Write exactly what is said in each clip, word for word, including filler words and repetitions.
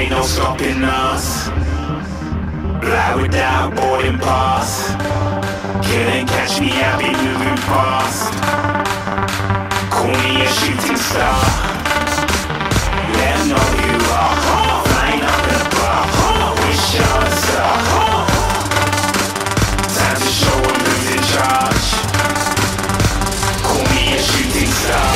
ain't no stopping us. Fly without boarding pass. Couldn't catch me, I be moving fast. Call me a shooting star. Let 'em know who you are. Flying up in a bar. Wish you're a star. Time to show 'em who's in charge. Call me a shooting star.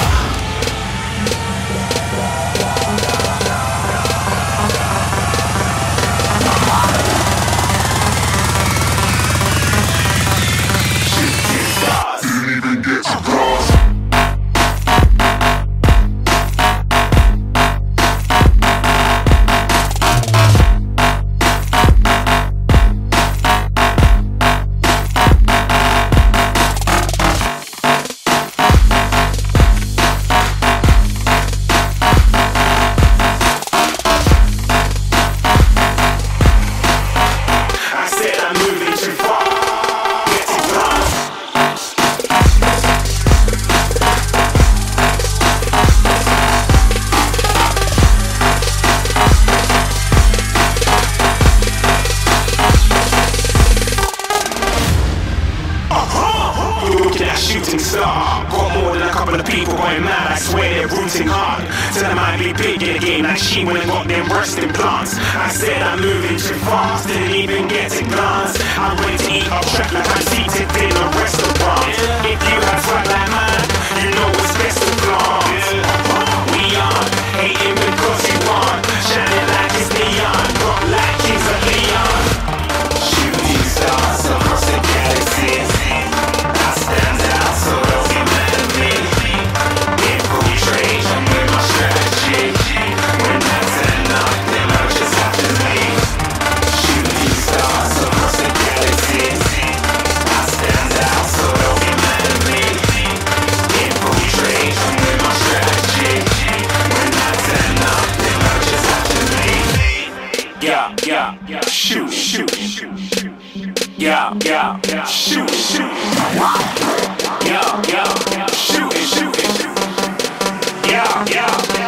Shooting star, got more than a couple of people going mad. I swear they're rooting hard. Tell them I'd be big in the game like she went and got them breast implants. I said I'm moving too fast, didn't even get a glance. I'm ready to eat up track like I'm seated in a restaurant. If you have swag like mine, you know what's best to plant. We aren't hating because you aren't shining like it's neon, rock like Kings of Leon. Shooting stars across the galaxy. Stand out, so don't be mad at me. Infiltrate, I'm with my strategy. When I turn up, then I'll just have to leave. Shooting stars across the galaxy. I stand out, so don't be mad at me. Infiltrate, I'm with my strategy. When I turn up, then I'll just have to leave. Yeah, yeah, yeah, shoot, shoot, shoot. Yeah, yeah, yeah, shoot, shoot. Yeah, yeah, yeah, shoot, shoot. Yeah, yeah, yeah.